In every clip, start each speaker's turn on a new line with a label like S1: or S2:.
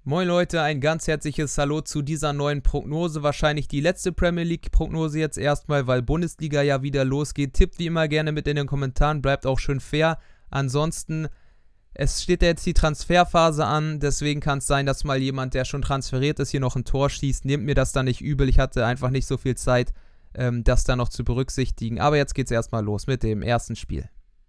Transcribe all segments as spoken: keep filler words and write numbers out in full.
S1: Moin Leute, ein ganz herzliches Hallo zu dieser neuen Prognose. Wahrscheinlich die letzte Premier League Prognose jetzt erstmal, weil Bundesliga ja wieder losgeht. Tippt wie immer gerne mit in den Kommentaren, bleibt auch schön fair. Ansonsten, es steht ja jetzt die Transferphase an, deswegen kann es sein, dass mal jemand, der schon transferiert ist, hier noch ein Tor schießt. Nehmt mir das dann nicht übel, ich hatte einfach nicht so viel Zeit, ähm, das dann noch zu berücksichtigen. Aber jetzt geht es erstmal los mit dem ersten Spiel.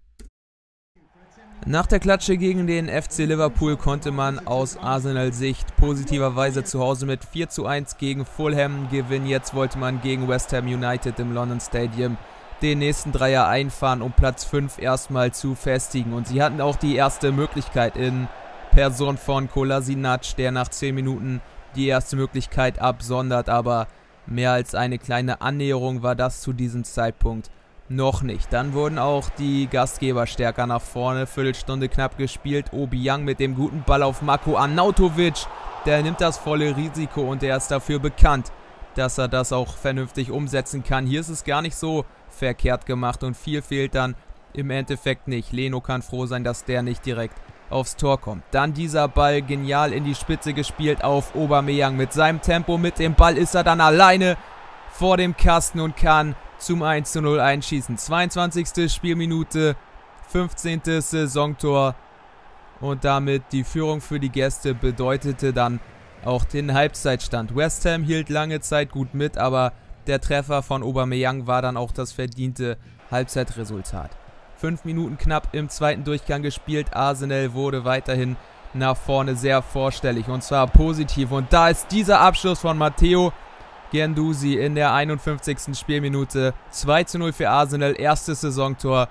S1: Nach der Klatsche gegen den F C Liverpool konnte man aus Arsenal-Sicht positiverweise zu Hause mit vier zu eins gegen Fulham gewinnen. Jetzt wollte man gegen West Ham United im London Stadium den nächsten Dreier einfahren, um Platz fünf erstmal zu festigen. Und sie hatten auch die erste Möglichkeit in Person von Kolasinac, der nach zehn Minuten die erste Möglichkeit absondert. Aber mehr als eine kleine Annäherung war das zu diesem Zeitpunkt noch nicht. Dann wurden auch die Gastgeber stärker nach vorne. Viertelstunde knapp gespielt. Obiang mit dem guten Ball auf Marko Arnautovic. Der nimmt das volle Risiko und er ist dafür bekannt, dass er das auch vernünftig umsetzen kann. Hier ist es gar nicht so verkehrt gemacht und viel fehlt dann im Endeffekt nicht. Leno kann froh sein, dass der nicht direkt aufs Tor kommt. Dann dieser Ball genial in die Spitze gespielt auf Aubameyang. Mit seinem Tempo, mit dem Ball ist er dann alleine vor dem Kasten und kann zum eins zu null einschießen. zweiundzwanzigste Spielminute, fünfzehntes Saisontor und damit die Führung für die Gäste bedeutete dann auch den Halbzeitstand. West Ham hielt lange Zeit gut mit, aber der Treffer von Aubameyang war dann auch das verdiente Halbzeitresultat. Fünf Minuten knapp im zweiten Durchgang gespielt. Arsenal wurde weiterhin nach vorne sehr vorstellig und zwar positiv. Und da ist dieser Abschluss von Matteo Guendouzi in der einundfünfzigsten Spielminute. zwei zu null für Arsenal, erstes Saisontor.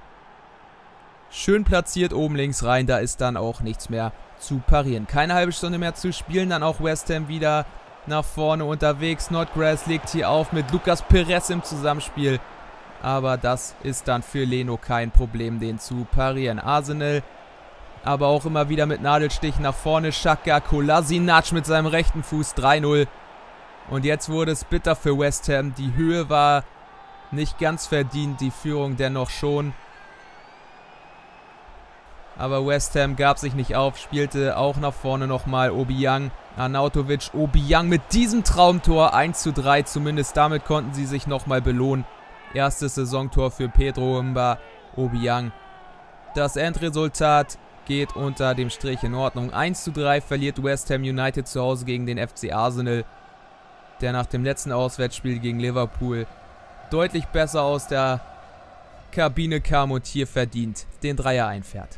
S1: Schön platziert oben links rein, da ist dann auch nichts mehr zu parieren. Keine halbe Stunde mehr zu spielen, dann auch West Ham wieder nach vorne unterwegs. Snodgrass legt hier auf mit Lucas Perez im Zusammenspiel. Aber das ist dann für Leno kein Problem, den zu parieren. Arsenal aber auch immer wieder mit Nadelstichen nach vorne. Xhaka, Kolasinac mit seinem rechten Fuß, drei null. Und jetzt wurde es bitter für West Ham. Die Höhe war nicht ganz verdient, die Führung dennoch schon. Aber West Ham gab sich nicht auf, spielte auch nach vorne nochmal Obiang, Arnautovic, Obiang mit diesem Traumtor, eins zu drei, zumindest damit konnten sie sich nochmal belohnen. Erstes Saisontor für Pedro Mba Obiang. Das Endresultat geht unter dem Strich in Ordnung. eins zu drei verliert West Ham United zu Hause gegen den F C Arsenal, der nach dem letzten Auswärtsspiel gegen Liverpool deutlich besser aus der Kabine kam und hier verdient den Dreier einfährt.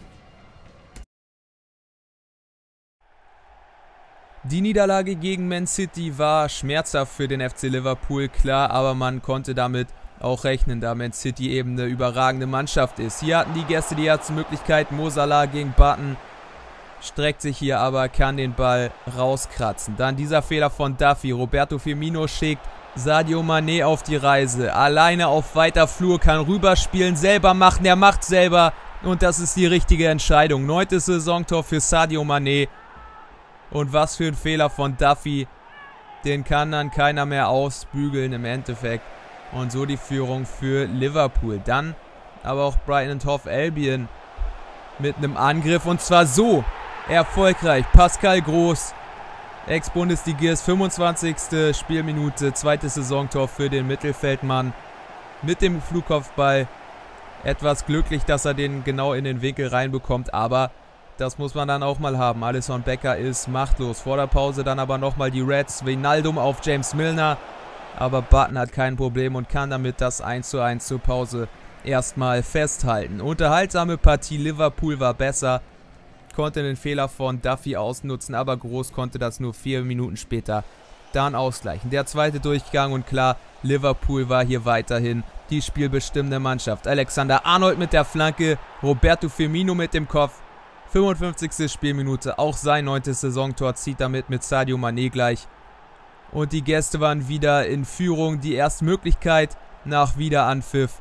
S1: Die Niederlage gegen Man City war schmerzhaft für den F C Liverpool, klar, aber man konnte damit auch rechnen, da Man City eben eine überragende Mannschaft ist. Hier hatten die Gäste die erste Möglichkeit, Mo Salah gegen Button. Streckt sich hier aber, kann den Ball rauskratzen. Dann dieser Fehler von Duffy. Roberto Firmino schickt Sadio Mané auf die Reise. Alleine auf weiter Flur, kann rüberspielen, selber machen. Er macht selber und das ist die richtige Entscheidung. Neuntes Saisontor für Sadio Mané. Und was für ein Fehler von Duffy. Den kann dann keiner mehr ausbügeln im Endeffekt. Und so die Führung für Liverpool. Dann aber auch Brighton and Hove Albion mit einem Angriff und zwar so erfolgreich. Pascal Groß, Ex-Bundesligist, fünfundzwanzigste Spielminute, zweites Saisontor für den Mittelfeldmann mit dem Flugkopfball. Etwas glücklich, dass er den genau in den Winkel reinbekommt, aber das muss man dann auch mal haben. Alisson Becker ist machtlos. Vor der Pause dann aber nochmal die Reds. Wijnaldum auf James Milner, aber Button hat kein Problem und kann damit das eins zu eins zur Pause erstmal festhalten. Unterhaltsame Partie, Liverpool war besser, konnte den Fehler von Duffy ausnutzen, aber Groß konnte das nur vier Minuten später dann ausgleichen. Der zweite Durchgang und klar, Liverpool war hier weiterhin die spielbestimmende Mannschaft. Alexander Arnold mit der Flanke, Roberto Firmino mit dem Kopf, fünfundfünfzigste Spielminute, auch sein neuntes Saisontor, zieht damit mit Sadio Mané gleich. Und die Gäste waren wieder in Führung, die erste Möglichkeit nach Wiederanpfiff.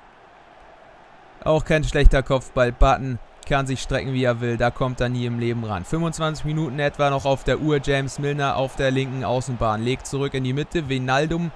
S1: Auch kein schlechter Kopfball. Button kann sich strecken, wie er will. Da kommt er nie im Leben ran. fünfundzwanzig Minuten etwa noch auf der Uhr. James Milner auf der linken Außenbahn. Legt zurück in die Mitte. Wijnaldum.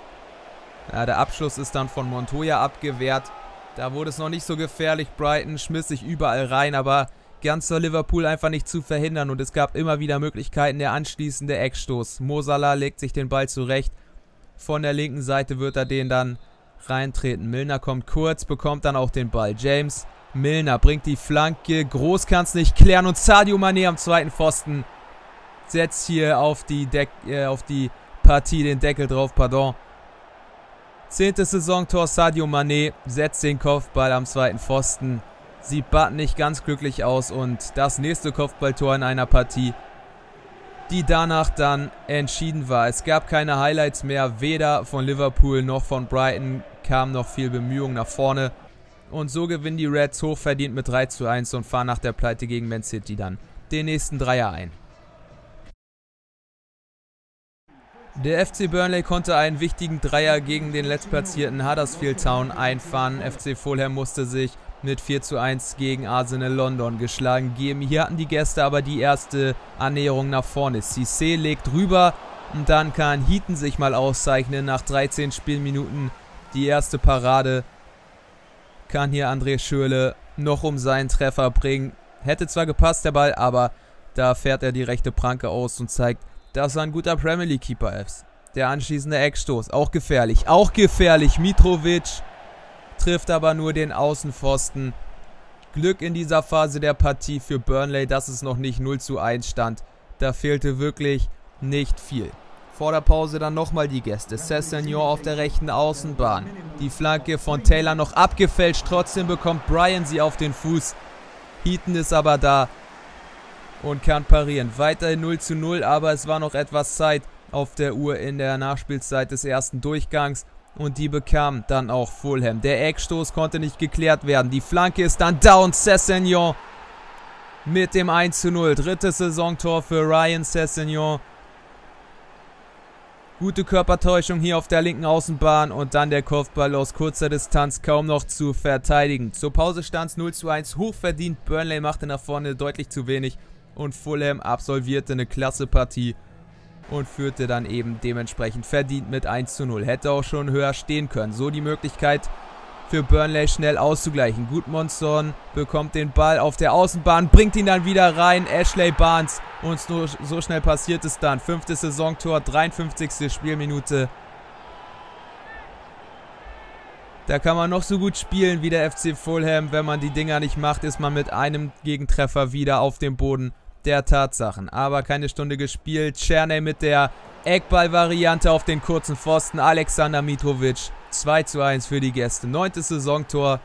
S1: Ja, der Abschluss ist dann von Montoya abgewehrt. Da wurde es noch nicht so gefährlich. Brighton schmiss sich überall rein. Aber ganz war Liverpool einfach nicht zu verhindern und es gab immer wieder Möglichkeiten. Der anschließende Eckstoß. Mo Salah legt sich den Ball zurecht. Von der linken Seite wird er den dann reintreten. Milner kommt kurz, bekommt dann auch den Ball. James Milner bringt die Flanke. Groß kann es nicht klären und Sadio Mané am zweiten Pfosten setzt hier auf die, Deck, äh, auf die Partie den Deckel drauf. Pardon. Zehntes Saisontor Sadio Mané setzt den Kopfball am zweiten Pfosten. Sieht Button nicht ganz glücklich aus und das nächste Kopfballtor in einer Partie, die danach dann entschieden war. Es gab keine Highlights mehr, weder von Liverpool noch von Brighton kam noch viel Bemühung nach vorne. Und so gewinnen die Reds hochverdient mit drei zu eins und fahren nach der Pleite gegen Man City dann den nächsten Dreier ein. Der F C Burnley konnte einen wichtigen Dreier gegen den letztplatzierten Huddersfield Town einfahren. F C Fulham musste sich mit vier zu eins gegen Arsenal London geschlagen geben. Hier hatten die Gäste aber die erste Annäherung nach vorne. Cissé legt rüber und dann kann Heaton sich mal auszeichnen. Nach dreizehn Spielminuten die erste Parade kann hier André Schürrle noch um seinen Treffer bringen. Hätte zwar gepasst der Ball, aber da fährt er die rechte Pranke aus und zeigt, dass er ein guter Premier League Keeper ist. Der anschließende Eckstoß, auch gefährlich, auch gefährlich. Mitrovic trifft aber nur den Außenpfosten. Glück in dieser Phase der Partie für Burnley, dass es noch nicht null zu eins stand. Da fehlte wirklich nicht viel. Vor der Pause dann nochmal die Gäste. Sessegnon auf der rechten Außenbahn. Die Flanke von Taylor noch abgefälscht. Trotzdem bekommt Bryan sie auf den Fuß. Heaton ist aber da und kann parieren. Weiterhin null zu null, aber es war noch etwas Zeit auf der Uhr in der Nachspielzeit des ersten Durchgangs. Und die bekam dann auch Fulham. Der Eckstoß konnte nicht geklärt werden. Die Flanke ist dann down. Sessegnon mit dem eins zu null. Drittes Saisontor für Ryan Sessegnon. Gute Körpertäuschung hier auf der linken Außenbahn. Und dann der Kopfball aus kurzer Distanz kaum noch zu verteidigen. Zur Pause stand es null zu eins. Hochverdient. Burnley machte nach vorne deutlich zu wenig. Und Fulham absolvierte eine klasse Partie. Und führte dann eben dementsprechend verdient mit eins zu null. Hätte auch schon höher stehen können. So die Möglichkeit für Burnley schnell auszugleichen. Gudmundsson bekommt den Ball auf der Außenbahn, bringt ihn dann wieder rein. Ashley Barnes. Und so, so schnell passiert es dann. Fünftes Saisontor, dreiundfünfzigste Spielminute. Da kann man noch so gut spielen wie der F C Fulham. Wenn man die Dinger nicht macht, ist man mit einem Gegentreffer wieder auf dem Boden der Tatsachen. Aber keine Stunde gespielt. Czerny mit der Eckball-Variante auf den kurzen Pfosten. Alexander Mitrovic. zwei zu eins für die Gäste. Neuntes Saisontor.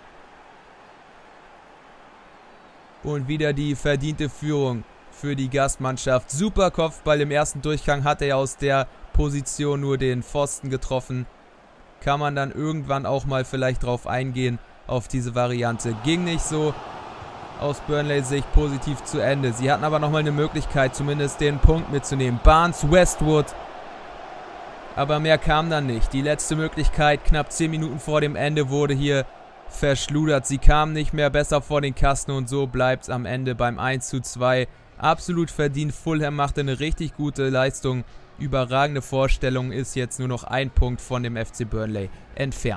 S1: Und wieder die verdiente Führung für die Gastmannschaft. Super Kopfball. Im ersten Durchgang hat er aus der Position nur den Pfosten getroffen. Kann man dann irgendwann auch mal vielleicht drauf eingehen, auf diese Variante. Ging nicht so. Aus Burnley-Sicht positiv zu Ende. Sie hatten aber nochmal eine Möglichkeit, zumindest den Punkt mitzunehmen. Barnes, Westwood. Aber mehr kam dann nicht. Die letzte Möglichkeit, knapp zehn Minuten vor dem Ende, wurde hier verschludert. Sie kamen nicht mehr besser vor den Kasten und so bleibt es am Ende beim eins zu zwei. Absolut verdient. Fulham machte eine richtig gute Leistung. Überragende Vorstellung, ist jetzt nur noch ein Punkt von dem F C Burnley entfernt.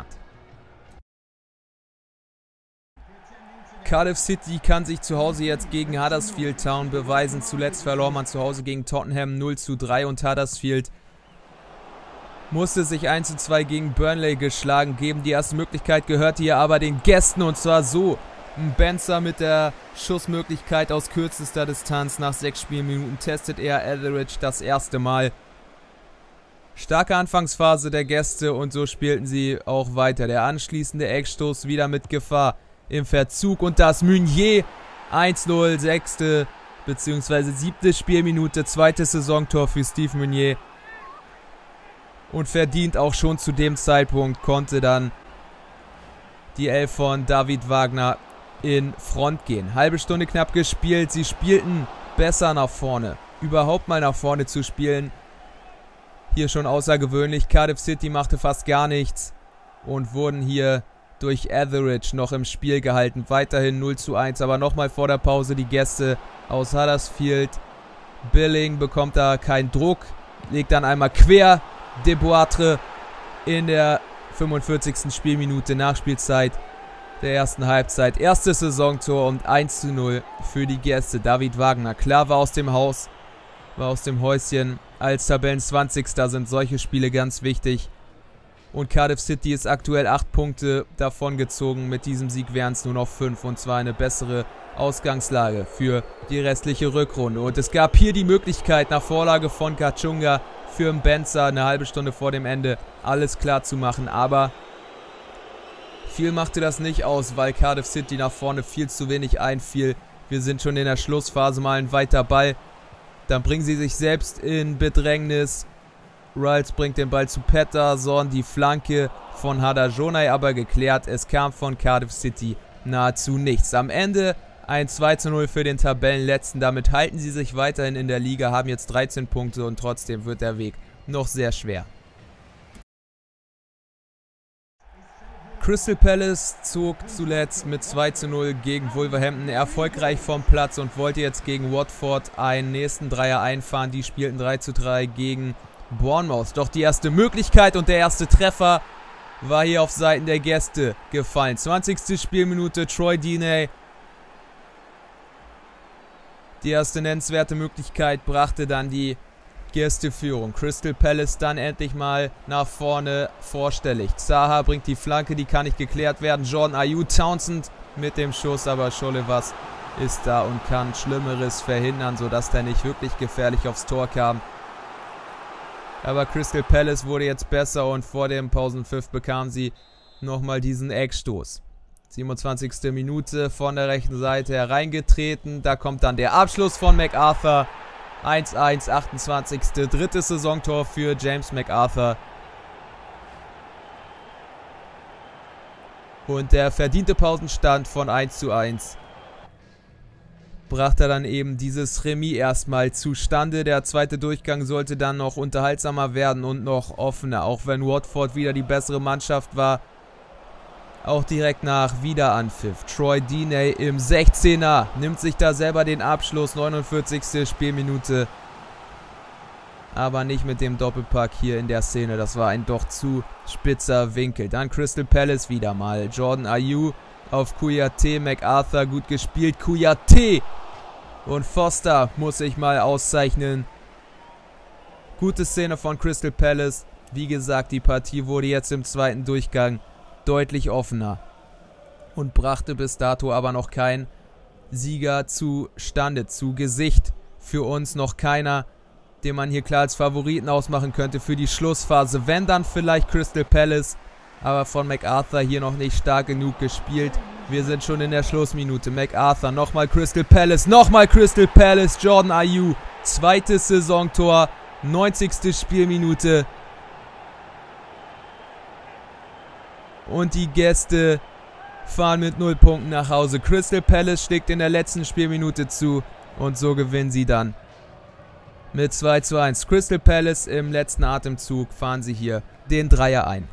S1: Cardiff City kann sich zu Hause jetzt gegen Huddersfield Town beweisen. Zuletzt verlor man zu Hause gegen Tottenham null zu drei und Huddersfield musste sich eins zu zwei gegen Burnley geschlagen geben. Die erste Möglichkeit gehörte hier aber den Gästen und zwar so. Benzer mit der Schussmöglichkeit aus kürzester Distanz. Nach sechs Spielminuten testet er Etheridge das erste Mal. Starke Anfangsphase der Gäste und so spielten sie auch weiter. Der anschließende Eckstoß wieder mit Gefahr im Verzug und das Meunier eins zu null, sechste bzw. siebte Spielminute, zweites Saisontor für Steve Meunier. Und verdient auch schon zu dem Zeitpunkt konnte dann die Elf von David Wagner in Front gehen. Halbe Stunde knapp gespielt, sie spielten besser nach vorne. Überhaupt mal nach vorne zu spielen, hier schon außergewöhnlich. Cardiff City machte fast gar nichts und wurden hier durch Etheridge noch im Spiel gehalten. Weiterhin null zu eins, aber nochmal vor der Pause die Gäste aus Huddersfield. Billing bekommt da keinen Druck, legt dann einmal quer. De Boitre in der fünfundvierzigsten Spielminute Nachspielzeit der ersten Halbzeit. Erstes Saisontor und eins zu null für die Gäste. David Wagner, klar, war aus dem Haus, war aus dem Häuschen. Als Tabellenzwanzigster sind solche Spiele ganz wichtig. Und Cardiff City ist aktuell acht Punkte davon gezogen. Mit diesem Sieg wären es nur noch fünf. Und zwar eine bessere Ausgangslage für die restliche Rückrunde. Und es gab hier die Möglichkeit, nach Vorlage von Kachunga für Mbenza eine halbe Stunde vor dem Ende alles klar zu machen. Aber viel machte das nicht aus, weil Cardiff City nach vorne viel zu wenig einfiel. Wir sind schon in der Schlussphase, mal ein weiter Ball. Dann bringen sie sich selbst in Bedrängnis. Riles bringt den Ball zu Pettersson. Die Flanke von Hadajonay aber geklärt. Es kam von Cardiff City nahezu nichts. Am Ende ein zwei zu null für den Tabellenletzten. Damit halten sie sich weiterhin in der Liga, haben jetzt dreizehn Punkte und trotzdem wird der Weg noch sehr schwer. Crystal Palace zog zuletzt mit zwei zu null gegen Wolverhampton erfolgreich vom Platz und wollte jetzt gegen Watford einen nächsten Dreier einfahren. Die spielten drei zu drei gegen Bournemouth. Doch die erste Möglichkeit und der erste Treffer war hier auf Seiten der Gäste gefallen. zwanzigste Spielminute, Troy Deeney. Die erste nennenswerte Möglichkeit brachte dann die Gästeführung. Crystal Palace dann endlich mal nach vorne vorstellig. Zaha bringt die Flanke, die kann nicht geklärt werden. Jordan Ayew, Townsend mit dem Schuss, aber Scholevas ist da und kann Schlimmeres verhindern, sodass der nicht wirklich gefährlich aufs Tor kam. Aber Crystal Palace wurde jetzt besser und vor dem Pausenpfiff bekamen sie nochmal diesen Eckstoß. siebenundzwanzigste Minute von der rechten Seite hereingetreten. Da kommt dann der Abschluss von MacArthur. eins eins, achtundzwanzigste drittes Saisontor für James MacArthur. Und der verdiente Pausenstand von eins zu eins brachte dann eben dieses Remis erstmal zustande. Der zweite Durchgang sollte dann noch unterhaltsamer werden und noch offener, auch wenn Watford wieder die bessere Mannschaft war. Auch direkt nach Wiederanpfiff. Troy Deeney im sechzehner nimmt sich da selber den Abschluss. neunundvierzigste Spielminute. Aber nicht mit dem Doppelpack hier in der Szene. Das war ein doch zu spitzer Winkel. Dann Crystal Palace wieder mal. Jordan Ayew auf Kouyaté. MacArthur gut gespielt. Kouyaté und Foster muss ich mal auszeichnen. Gute Szene von Crystal Palace. Wie gesagt, die Partie wurde jetzt im zweiten Durchgang deutlich offener und brachte bis dato aber noch kein Sieger zustande, zu Gesicht. Für uns noch keiner, den man hier klar als Favoriten ausmachen könnte für die Schlussphase. Wenn, dann vielleicht Crystal Palace, aber von MacArthur hier noch nicht stark genug gespielt. Wir sind schon in der Schlussminute. MacArthur, nochmal Crystal Palace, nochmal Crystal Palace. Jordan Ayew, zweites Saisontor, neunzigste Spielminute. Und die Gäste fahren mit null Punkten nach Hause. Crystal Palace schlägt in der letzten Spielminute zu. Und so gewinnen sie dann mit zwei zu eins. Crystal Palace im letzten Atemzug fahren sie hier den Dreier ein.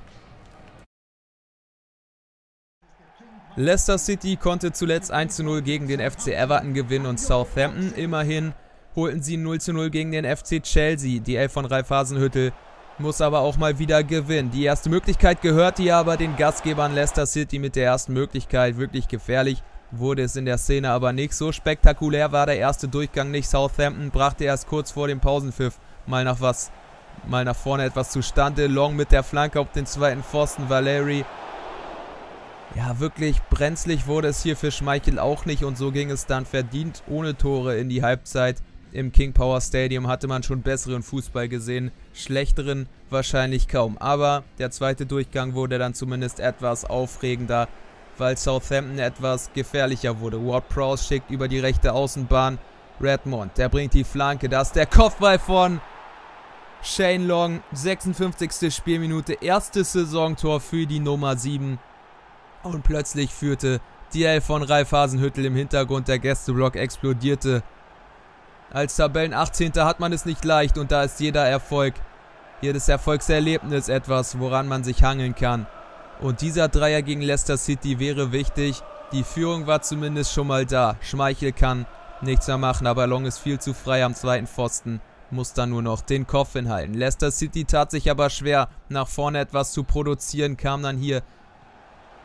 S1: Leicester City konnte zuletzt eins zu null gegen den F C Everton gewinnen und Southampton. Immerhin holten sie null zu null gegen den F C Chelsea. Die Elf von Ralf Hasenhüttl muss aber auch mal wieder gewinnen. Die erste Möglichkeit gehört hier aber den Gastgebern. Leicester City mit der ersten Möglichkeit. Wirklich gefährlich wurde es in der Szene aber nicht. So spektakulär war der erste Durchgang nicht. Southampton brachte erst kurz vor dem Pausenpfiff mal nach was, mal nach vorne etwas zustande. Long mit der Flanke auf den zweiten Pfosten. Valeri. Ja, wirklich brenzlig wurde es hier für Schmeichel auch nicht. Und so ging es dann verdient ohne Tore in die Halbzeit. Im King Power Stadium hatte man schon besseren Fußball gesehen, schlechteren wahrscheinlich kaum. Aber der zweite Durchgang wurde dann zumindest etwas aufregender, weil Southampton etwas gefährlicher wurde. Ward-Prowse schickt über die rechte Außenbahn Redmond. Der bringt die Flanke, das ist der Kopfball von Shane Long. sechsundfünfzigste Spielminute, erstes Saisontor für die Nummer sieben. Und plötzlich führte die Elf von Ralf Hasenhüttl im Hintergrund. Der Gästeblock explodierte. Als Tabellen-achtzehnter hat man es nicht leicht und da ist jeder Erfolg, jedes Erfolgserlebnis etwas, woran man sich hangeln kann. Und dieser Dreier gegen Leicester City wäre wichtig. Die Führung war zumindest schon mal da. Schmeichel kann nichts mehr machen, aber Long ist viel zu frei am zweiten Pfosten, muss dann nur noch den Kopf hinhalten. Leicester City tat sich aber schwer, nach vorne etwas zu produzieren, kam dann hier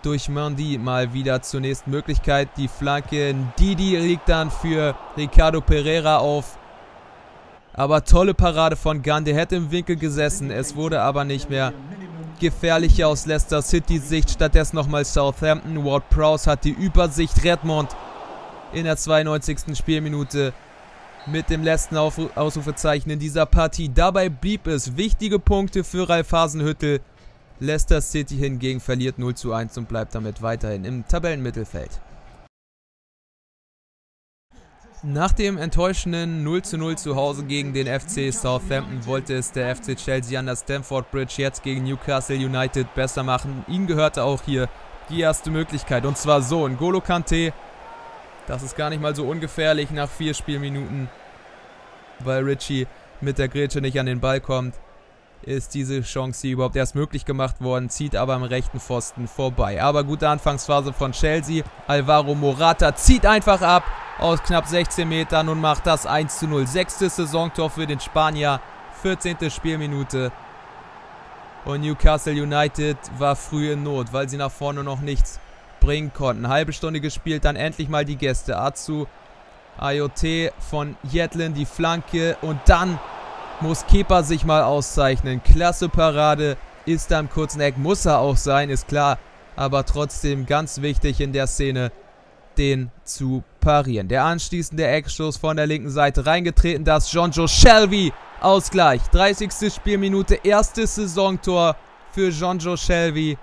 S1: durch Mendy mal wieder zur nächsten Möglichkeit. Die Flanke, Didi liegt dann für Ricardo Pereira auf. Aber tolle Parade von Gunn, der hätte im Winkel gesessen. Es wurde aber nicht mehr gefährlicher aus Leicester Citys Sicht. Stattdessen nochmal Southampton. Ward-Prowse hat die Übersicht. Redmond in der zweiundneunzigsten Spielminute mit dem letzten Aufru- Ausrufezeichen in dieser Partie. Dabei blieb es wichtige Punkte für Ralf Hasenhüttl. Leicester City hingegen verliert null zu eins und bleibt damit weiterhin im Tabellenmittelfeld. Nach dem enttäuschenden null zu null zu Hause gegen den F C Southampton wollte es der F C Chelsea an der Stamford Bridge jetzt gegen Newcastle United besser machen. Ihm gehörte auch hier die erste Möglichkeit, und zwar so: N'Golo Kanté. Das ist gar nicht mal so ungefährlich nach vier Spielminuten, weil Ritchie mit der Grätsche nicht an den Ball kommt. Ist diese Chance hier überhaupt erst möglich gemacht worden, zieht aber am rechten Pfosten vorbei. Aber gute Anfangsphase von Chelsea. Alvaro Morata zieht einfach ab aus knapp sechzehn Metern und macht das eins zu null. Sechstes Saisontor für den Spanier, vierzehnte Spielminute. Und Newcastle United war früh in Not, weil sie nach vorne noch nichts bringen konnten. Halbe Stunde gespielt, dann endlich mal die Gäste. Atsu, Ayotte von Yedlin, die Flanke, und dann muss Kepa sich mal auszeichnen. Klasse Parade, ist da im kurzen Eck, muss er auch sein, ist klar. Aber trotzdem ganz wichtig in der Szene, den zu parieren. Der anschließende Eckstoß von der linken Seite reingetreten, das Jonjo Shelvey. Ausgleich, dreißigste Spielminute, erstes Saisontor für Jonjo Shelvey.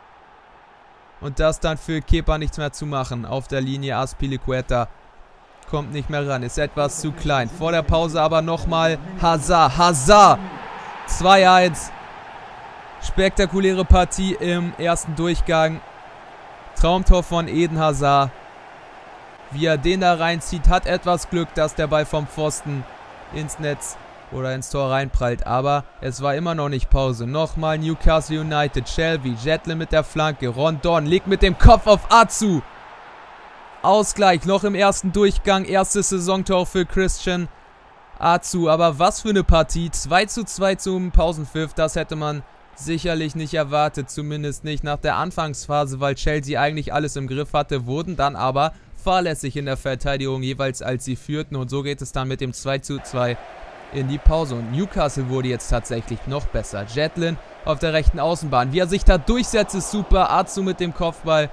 S1: Und das dann für Kepa nichts mehr zu machen. Auf der Linie Azpilicueta kommt nicht mehr ran, ist etwas zu klein. Vor der Pause aber nochmal Hazard. Hazard! zwei eins. Spektakuläre Partie im ersten Durchgang. Traumtor von Eden Hazard. Wie er den da reinzieht, hat etwas Glück, dass der Ball vom Pfosten ins Netz oder ins Tor reinprallt. Aber es war immer noch nicht Pause. Nochmal Newcastle United. Shelvey, Jetlin mit der Flanke. Rondon legt mit dem Kopf auf Atsu. Ausgleich noch im ersten Durchgang. Erstes Saisontor für Christian Atsu. Aber was für eine Partie. zwei zu zwei zum Pausenpfiff. Das hätte man sicherlich nicht erwartet. Zumindest nicht nach der Anfangsphase, weil Chelsea eigentlich alles im Griff hatte. Wurden dann aber fahrlässig in der Verteidigung, jeweils als sie führten. Und so geht es dann mit dem zwei zu zwei in die Pause. Und Newcastle wurde jetzt tatsächlich noch besser. Jetlin auf der rechten Außenbahn. Wie er sich da durchsetzt, ist super. Atsu mit dem Kopfball.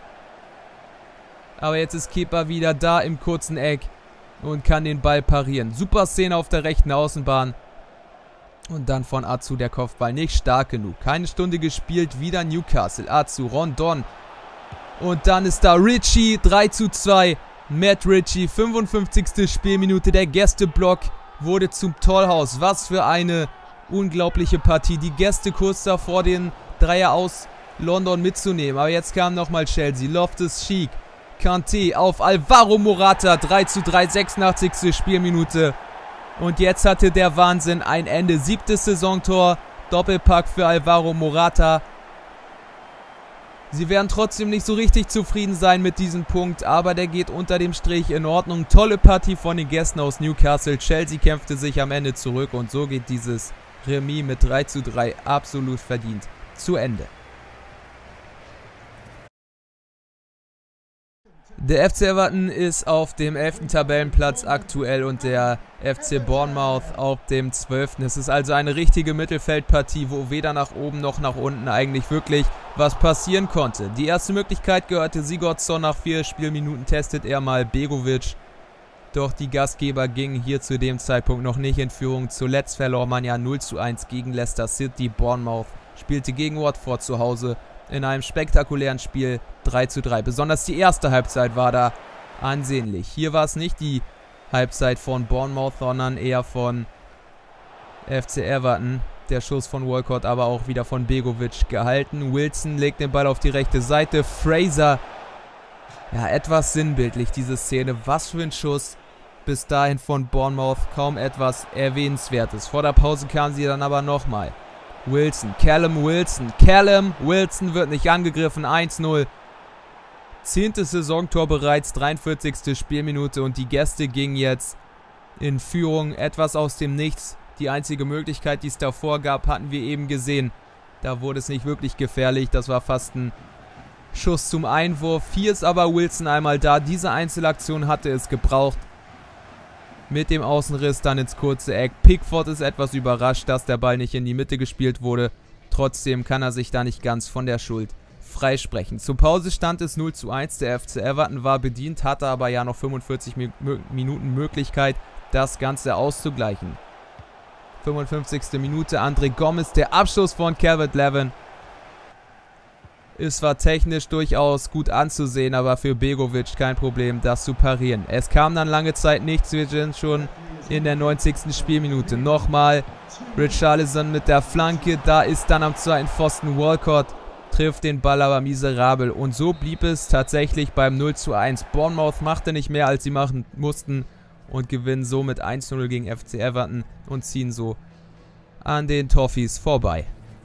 S1: Aber jetzt ist Kepa wieder da im kurzen Eck und kann den Ball parieren. Super Szene auf der rechten Außenbahn. Und dann von Atsu der Kopfball. Nicht stark genug. Keine Stunde gespielt. Wieder Newcastle. Atsu, Rondon. Und dann ist da Ritchie. drei zu zwei. Matt Ritchie. fünfundfünfzigste Spielminute. Der Gästeblock wurde zum Tollhaus. Was für eine unglaubliche Partie. Die Gäste kurz davor, den Dreier aus London mitzunehmen. Aber jetzt kam nochmal Chelsea. Loftus-Cheek. Kanté auf Alvaro Morata. drei zu drei. sechsundachtzigste Spielminute. Und jetzt hatte der Wahnsinn ein Ende. Siebtes Saisontor. Doppelpack für Alvaro Morata. Sie werden trotzdem nicht so richtig zufrieden sein mit diesem Punkt, aber der geht unter dem Strich in Ordnung. Tolle Partie von den Gästen aus Newcastle. Chelsea kämpfte sich am Ende zurück und so geht dieses Remis mit drei zu drei absolut verdient zu Ende. Der F C Everton ist auf dem elften Tabellenplatz aktuell und der F C Bournemouth auf dem zwölften Es ist also eine richtige Mittelfeldpartie, wo weder nach oben noch nach unten eigentlich wirklich was passieren konnte. Die erste Möglichkeit gehörte Sigurdsson. Nach vier Spielminuten testet er mal Begovic. Doch die Gastgeber gingen hier zu dem Zeitpunkt noch nicht in Führung. Zuletzt verlor man ja null zu eins gegen Leicester City. Bournemouth spielte gegen Watford zu Hause in einem spektakulären Spiel drei zu drei. Besonders die erste Halbzeit war da ansehnlich. Hier war es nicht die Halbzeit von Bournemouth, sondern eher von F C Everton. Der Schuss von Walcott aber auch wieder von Begovic gehalten. Wilson legt den Ball auf die rechte Seite. Fraser, ja, etwas sinnbildlich diese Szene. Was für ein Schuss. Bis dahin von Bournemouth kaum etwas Erwähnenswertes. Vor der Pause kam sie dann aber nochmal. Wilson, Callum Wilson, Callum Wilson wird nicht angegriffen, eins null. Zehntes Saisontor bereits, dreiundvierzigste Spielminute und die Gäste gingen jetzt in Führung, etwas aus dem Nichts. Die einzige Möglichkeit, die es davor gab, hatten wir eben gesehen. Da wurde es nicht wirklich gefährlich, das war fast ein Schuss zum Einwurf. Hier ist aber Wilson einmal da. Diese Einzelaktion hatte es gebraucht. Mit dem Außenriss dann ins kurze Eck. Pickford ist etwas überrascht, dass der Ball nicht in die Mitte gespielt wurde. Trotzdem kann er sich da nicht ganz von der Schuld freisprechen. Zur Pause stand es null zu eins. Der F C Everton war bedient, hatte aber ja noch fünfundvierzig Minuten Möglichkeit, das Ganze auszugleichen. fünfundfünfzigste Minute, André Gomes, der Abschluss von Calvert-Lewin. Es war technisch durchaus gut anzusehen, aber für Begovic kein Problem, das zu parieren. Es kam dann lange Zeit nichts, wir sind schon in der neunzigsten Spielminute. Nochmal Richarlison mit der Flanke, da ist dann am zweiten Pfosten Walcott, trifft den Ball aber miserabel. Und so blieb es tatsächlich beim null zu eins. Bournemouth machte nicht mehr, als sie machen mussten und gewinnen somit eins zu null gegen F C Everton und ziehen so an den Toffees vorbei.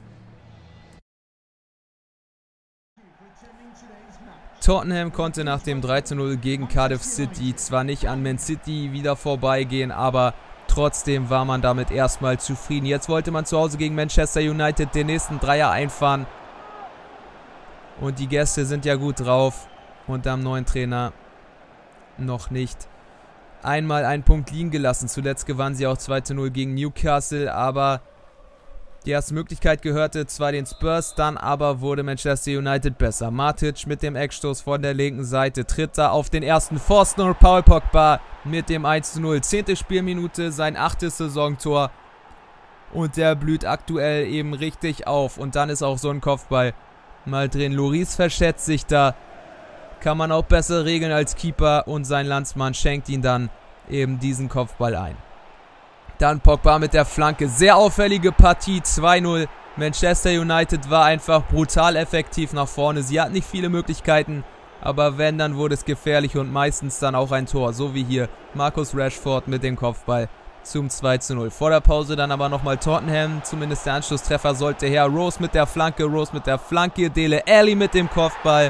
S1: Tottenham konnte nach dem drei zu null gegen Cardiff City zwar nicht an Man City wieder vorbeigehen, aber trotzdem war man damit erstmal zufrieden. Jetzt wollte man zu Hause gegen Manchester United den nächsten Dreier einfahren. Und die Gäste sind ja gut drauf und am neuen Trainer noch nicht einmal einen Punkt liegen gelassen. Zuletzt gewannen sie auch zwei zu null gegen Newcastle, aber die erste Möglichkeit gehörte zwar den Spurs, dann aber wurde Manchester United besser. Matic mit dem Eckstoß von der linken Seite tritt da auf den ersten Pfosten und Paul Pogba mit dem eins zu null. Zehnte Spielminute, sein achtes Saisontor und der blüht aktuell eben richtig auf. Und dann ist auch so ein Kopfball mal drin. Lloris verschätzt sich da, kann man auch besser regeln als Keeper und sein Landsmann schenkt ihn dann eben diesen Kopfball ein. Dann Pogba mit der Flanke. Sehr auffällige Partie. zwei null. Manchester United war einfach brutal effektiv nach vorne. Sie hatten nicht viele Möglichkeiten. Aber wenn, dann wurde es gefährlich und meistens dann auch ein Tor. So wie hier Marcus Rashford mit dem Kopfball zum zwei zu null. Vor der Pause dann aber nochmal Tottenham. Zumindest der Anschlusstreffer sollte her. Rose mit der Flanke. Rose mit der Flanke. Dele Alli mit dem Kopfball.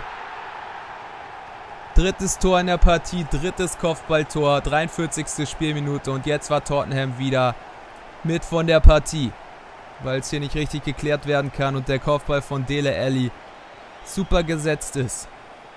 S1: Drittes Tor in der Partie, drittes Kopfballtor, dreiundvierzigste Spielminute und jetzt war Tottenham wieder mit von der Partie, weil es hier nicht richtig geklärt werden kann und der Kopfball von Dele Alli super gesetzt ist.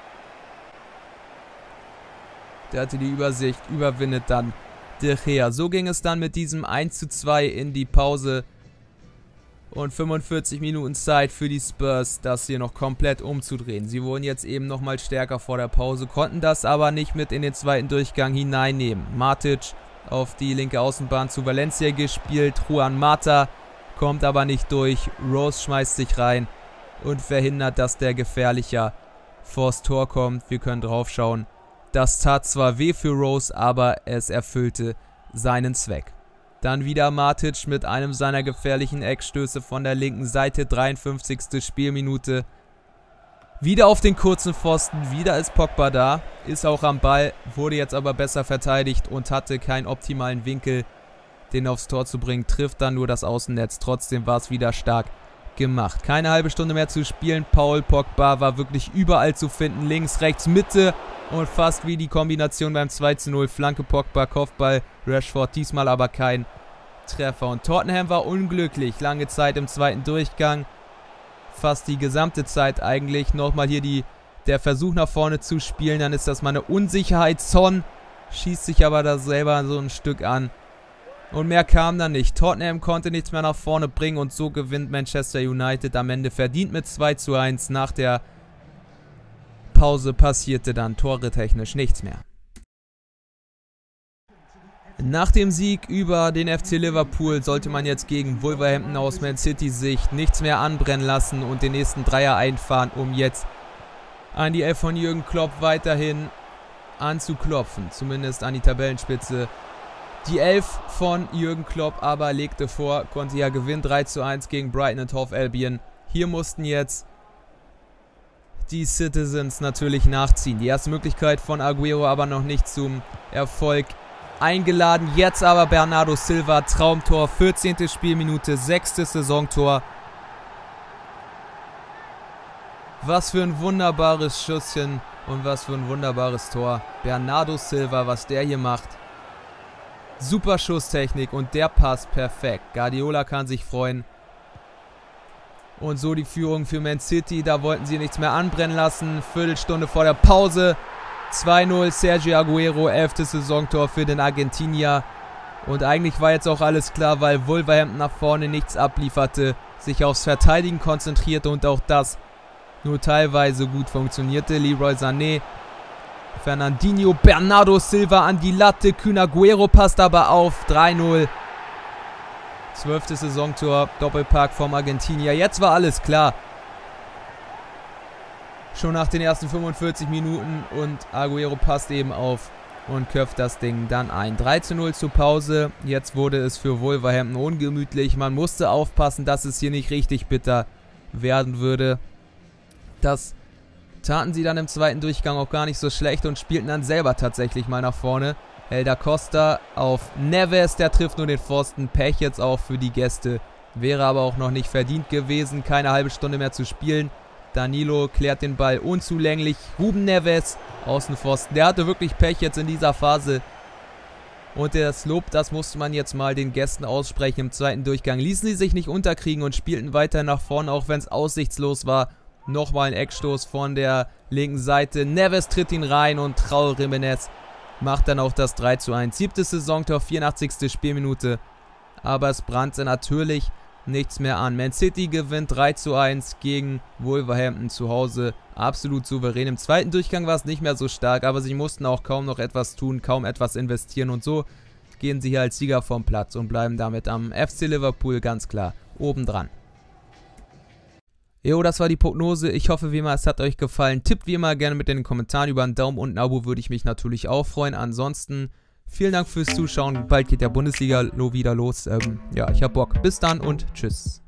S1: Der hatte die Übersicht, überwindet dann De Gea. So ging es dann mit diesem eins zu zwei in die Pause. Und fünfundvierzig Minuten Zeit für die Spurs, das hier noch komplett umzudrehen. Sie wurden jetzt eben nochmal stärker vor der Pause, konnten das aber nicht mit in den zweiten Durchgang hineinnehmen. Matic auf die linke Außenbahn zu Valencia gespielt. Juan Mata kommt aber nicht durch. Rose schmeißt sich rein und verhindert, dass der Gefährlicher vors Tor kommt. Wir können drauf schauen. Das tat zwar weh für Rose, aber es erfüllte seinen Zweck. Dann wieder Matic mit einem seiner gefährlichen Eckstöße von der linken Seite, dreiundfünfzigste Spielminute. Wieder auf den kurzen Pfosten, wieder ist Pogba da, ist auch am Ball, wurde jetzt aber besser verteidigt und hatte keinen optimalen Winkel, den aufs Tor zu bringen, trifft dann nur das Außennetz, trotzdem war es wieder stark gemacht. Keine halbe Stunde mehr zu spielen, Paul Pogba war wirklich überall zu finden, links, rechts, Mitte und fast wie die Kombination beim zwei zu null, Flanke Pogba, Kopfball, Rashford, diesmal aber kein Treffer. Und Tottenham war unglücklich, lange Zeit im zweiten Durchgang, fast die gesamte Zeit eigentlich. Nochmal hier die, der Versuch nach vorne zu spielen, dann ist das mal eine Unsicherheit. Son schießt sich aber da selber so ein Stück an. Und mehr kam dann nicht. Tottenham konnte nichts mehr nach vorne bringen und so gewinnt Manchester United am Ende verdient mit zwei zu eins. Nach der Pause passierte dann toretechnisch nichts mehr. Nach dem Sieg über den F C Liverpool sollte man jetzt gegen Wolverhampton aus Man City Sicht nichts mehr anbrennen lassen und den nächsten Dreier einfahren, um jetzt an die Elf von Jürgen Klopp weiterhin anzuklopfen. Zumindest an die Tabellenspitze. Die Elf von Jürgen Klopp aber legte vor, konnte ja gewinnen, drei zu eins gegen Brighton and Hove Albion. Hier mussten jetzt die Citizens natürlich nachziehen. Die erste Möglichkeit von Aguero aber noch nicht zum Erfolg eingeladen. Jetzt aber Bernardo Silva, Traumtor, vierzehnte Spielminute, sechstes Saisontor. Was für ein wunderbares Schusschen und was für ein wunderbares Tor. Bernardo Silva, was der hier macht. Super Schusstechnik und der Pass perfekt. Guardiola kann sich freuen. Und so die Führung für Man City. Da wollten sie nichts mehr anbrennen lassen. Viertelstunde vor der Pause. zwei null, Sergio Aguero, elftes Saisontor für den Argentinier. Und eigentlich war jetzt auch alles klar, weil Wolverhampton nach vorne nichts ablieferte, sich aufs Verteidigen konzentrierte und auch das nur teilweise gut funktionierte. Leroy Sané, Fernandinho, Bernardo Silva an die Latte. Kun Aguero passt aber auf. drei null. zwölftes Saisontor, Doppelpack vom Argentinier. Jetzt war alles klar. Schon nach den ersten fünfundvierzig Minuten und Aguero passt eben auf und köpft das Ding dann ein. drei zu null zur Pause. Jetzt wurde es für Wolverhampton ungemütlich. Man musste aufpassen, dass es hier nicht richtig bitter werden würde. Das taten sie dann im zweiten Durchgang auch gar nicht so schlecht und spielten dann selber tatsächlich mal nach vorne. Helder Costa auf Neves, der trifft nur den Pfosten. Pech jetzt auch für die Gäste. Wäre aber auch noch nicht verdient gewesen. Keine halbe Stunde mehr zu spielen. Danilo klärt den Ball unzulänglich. Ruben Neves, Außenpfosten. Der hatte wirklich Pech jetzt in dieser Phase. Und das Lob, das musste man jetzt mal den Gästen aussprechen im zweiten Durchgang. Ließen sie sich nicht unterkriegen und spielten weiter nach vorne, auch wenn es aussichtslos war. Nochmal ein Eckstoß von der linken Seite. Neves tritt ihn rein und Raúl Jiménez macht dann auch das drei zu eins. Siebtes Saisontor, vierundachtzigste Spielminute. Aber es brannte natürlich nichts mehr an. Man City gewinnt drei zu eins gegen Wolverhampton zu Hause. Absolut souverän. Im zweiten Durchgang war es nicht mehr so stark, aber sie mussten auch kaum noch etwas tun, kaum etwas investieren. Und so gehen sie hier als Sieger vom Platz und bleiben damit am F C Liverpool ganz klar obendran. Jo, das war die Prognose. Ich hoffe wie immer, es hat euch gefallen. Tippt wie immer gerne mit in den Kommentaren. Über einen Daumen und ein Abo würde ich mich natürlich auch freuen. Ansonsten vielen Dank fürs Zuschauen. Bald geht der Bundesliga wieder los. Ähm, ja, ich hab Bock. Bis dann und tschüss.